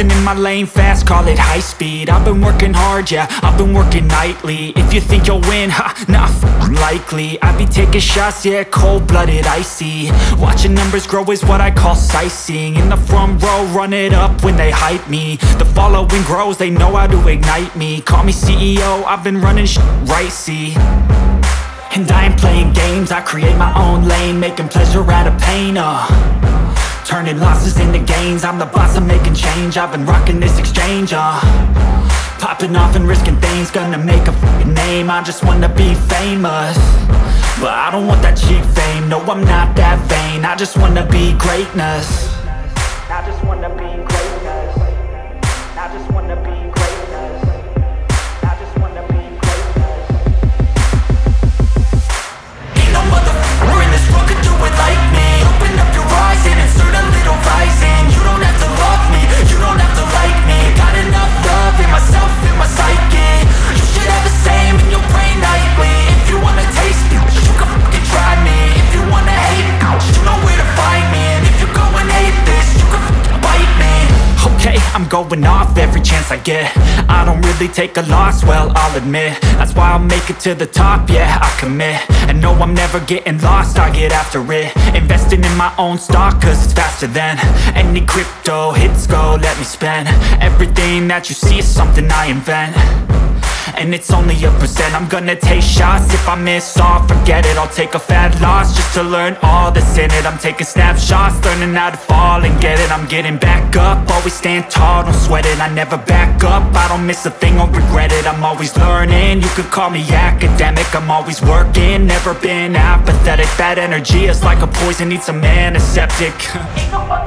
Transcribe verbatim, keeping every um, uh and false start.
cruising in my lane fast, call it high speed. I've been working hard, yeah, I've been working nightly. If you think you'll win, ha, nah, f***ing likely. I be taking shots, yeah, cold-blooded, icy. Watching numbers grow is what I call sightseeing. In the front row, run it up when they hype me. The following grows, they know how to ignite me. Call me C E O, I've been running shit right, see. And I ain't playing games, I create my own lane, making pleasure out of pain, uh turning losses into gains, I'm the boss, I'm making change. I've been rocking this exchange, uh popping off and risking things, gonna make a f***ing name. I just wanna be famous, but I don't want that cheap fame. No, I'm not that vain, I just wanna be greatness. I just wanna be greatness. I just wanna be greatness. I just wanna be greatness. Ain't no motherfucker in this world could do it like me. Open up your eyes and insert a little rising. You don't have to love me, you don't have to like me. Got enough love in myself, in my psyche. You should have the same in your brain nightly. If you wanna taste me, you can fucking try me. If you wanna hate me, you know where to find me. And if you go and hate this, you can fucking bite me. Okay, I'm going off every chance I get. I don't really take a loss, well, I'll admit. That's why I'll make it to the top, yeah, I commit. And no, I'm never getting lost, I get after it. Investing in my own stock, cause it's faster than any crypto hits go, let me spend. Everything that you see is something I invent, and it's only a percent. I'm gonna take shots, if I miss all, forget it. I'll take a fat loss just to learn all that's in it. I'm taking snapshots, learning how to fall and get it. I'm getting back up, always stand tall, don't sweat it. I never back up, I don't miss a thing or regret it. I'm always learning, you could call me academic. I'm always working, never been apathetic. Bad energy is like a poison, needs some antiseptic. Ain't nobody